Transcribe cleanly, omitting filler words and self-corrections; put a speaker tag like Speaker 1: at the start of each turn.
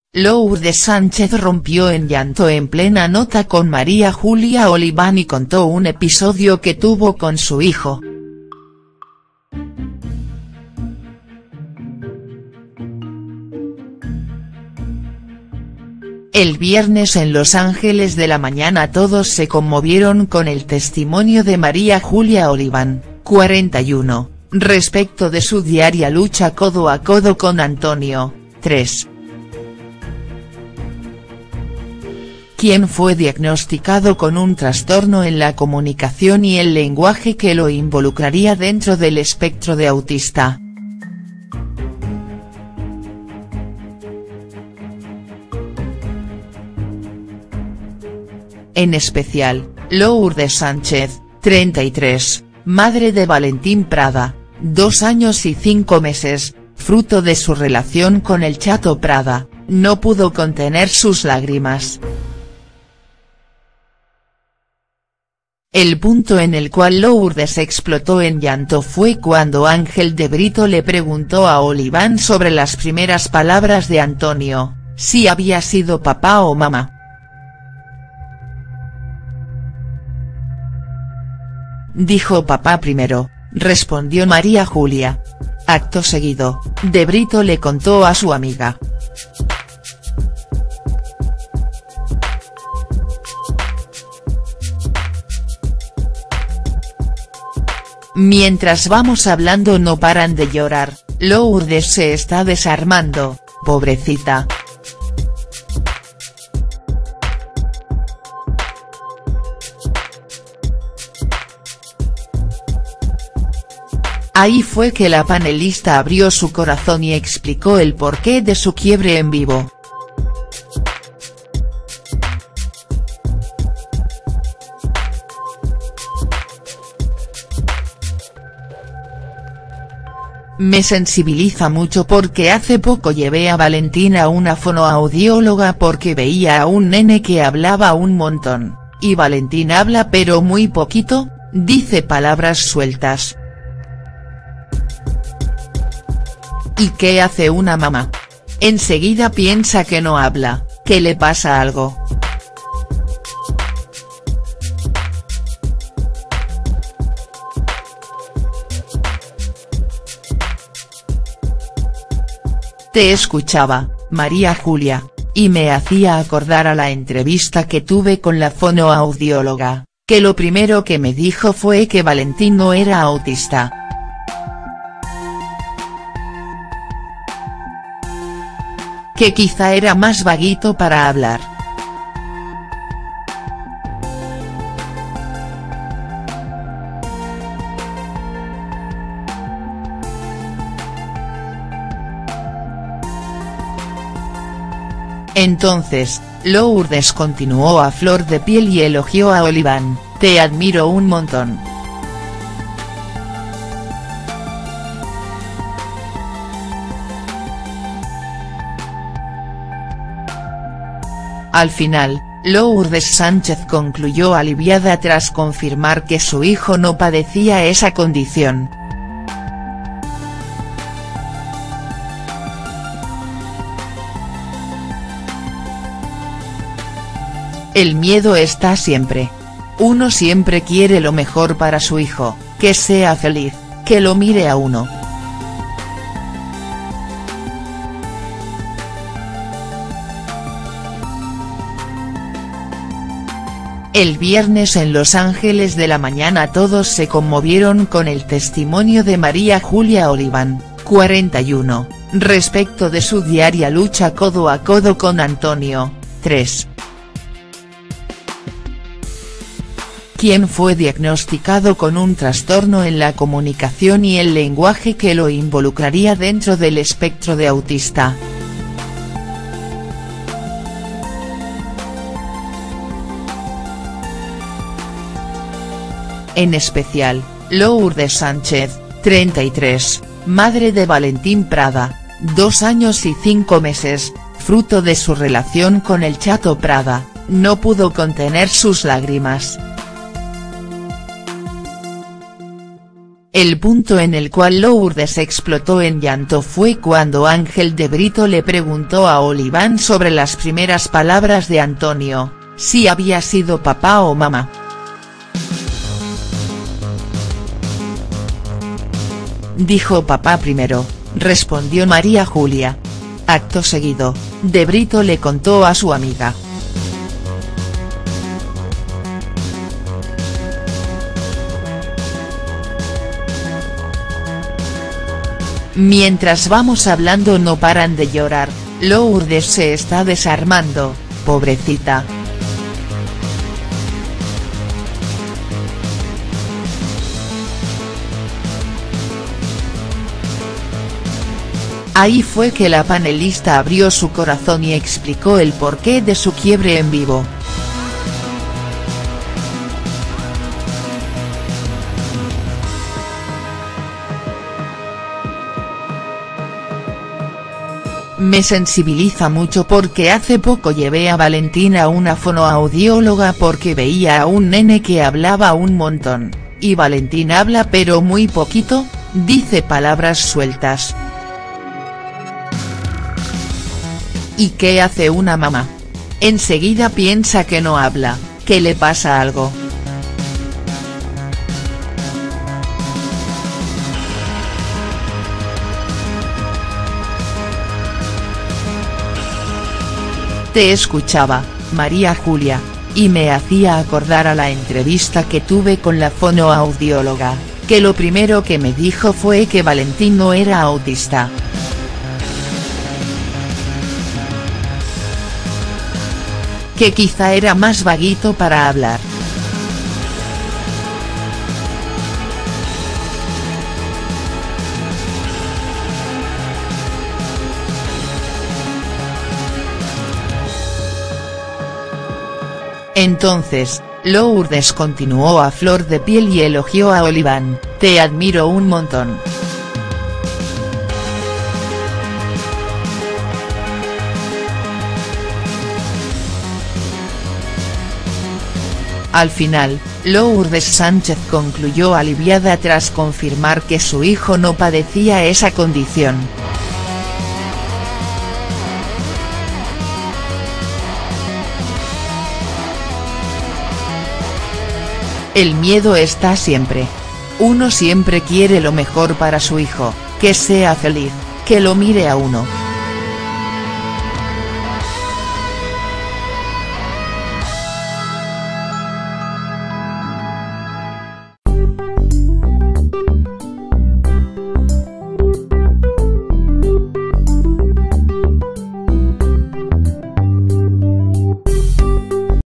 Speaker 1: Lourdes Sánchez rompió en llanto en plena nota con María Julia Oliván y contó un episodio que tuvo con su hijo. El viernes en Los Ángeles de la Mañana todos se conmovieron con el testimonio de María Julia Oliván, 41, respecto de su diaria lucha codo a codo con Antonio, 3. Quien fue diagnosticado con un trastorno en la comunicación y el lenguaje que lo involucraría dentro del espectro de autista. En especial, Lourdes Sánchez, 33, madre de Valentín Prada, 2 años y 5 meses, fruto de su relación con el Chato Prada, no pudo contener sus lágrimas. El punto en el cual Lourdes explotó en llanto fue cuando Ángel de Brito le preguntó a Oliván sobre las primeras palabras de Antonio, si había sido papá o mamá. Dijo papá primero, respondió María Julia. Acto seguido, de Brito le contó a su amiga. Mientras vamos hablando no paran de llorar, Lourdes se está desarmando, pobrecita. Ahí fue que la panelista abrió su corazón y explicó el porqué de su quiebre en vivo. Me sensibiliza mucho porque hace poco llevé a Valentina a una fonoaudióloga porque veía a un nene que hablaba un montón, y Valentín habla pero muy poquito, dice palabras sueltas. ¿Y qué hace una mamá? Enseguida piensa que no habla, que le pasa algo. Te escuchaba, María Julia, y me hacía acordar a la entrevista que tuve con la fonoaudióloga, que lo primero que me dijo fue que Valentín no era autista. Que quizá era más vaguito para hablar. Entonces, Lourdes continuó a flor de piel y elogió a Oliván, te admiro un montón. Al final, Lourdes Sánchez concluyó aliviada tras confirmar que su hijo no padecía esa condición. El miedo está siempre. Uno siempre quiere lo mejor para su hijo, que sea feliz, que lo mire a uno. El viernes en Los Ángeles de la Mañana todos se conmovieron con el testimonio de María Julia Oliván, 41, respecto de su diaria lucha codo a codo con Antonio, 3. Quien fue diagnosticado con un trastorno en la comunicación y el lenguaje que lo involucraría dentro del espectro de autista. En especial, Lourdes Sánchez, 33, madre de Valentín Prada, 2 años y 5 meses, fruto de su relación con el Chato Prada, no pudo contener sus lágrimas. El punto en el cual Lourdes explotó en llanto fue cuando Ángel de Brito le preguntó a Oliván sobre las primeras palabras de Antonio, si había sido papá o mamá. Dijo papá primero, respondió María Julia. Acto seguido, de Brito le contó a su amiga. Mientras vamos hablando no paran de llorar, Lourdes se está desarmando, pobrecita. Ahí fue que la panelista abrió su corazón y explicó el porqué de su quiebre en vivo. Me sensibiliza mucho porque hace poco llevé a Valentina a una fonoaudióloga porque veía a un nene que hablaba un montón, y Valentina habla pero muy poquito, dice palabras sueltas. ¿Y qué hace una mamá? Enseguida piensa que no habla, que le pasa algo. Te escuchaba, María Julia, y me hacía acordar a la entrevista que tuve con la fonoaudióloga, que lo primero que me dijo fue que Valentín no era autista. Que quizá era más vaguito para hablar. Entonces, Lourdes continuó a flor de piel y elogió a Oliván, te admiro un montón. Al final, Lourdes Sánchez concluyó aliviada tras confirmar que su hijo no padecía esa condición. El miedo está siempre. Uno siempre quiere lo mejor para su hijo, que sea feliz, que lo mire a uno.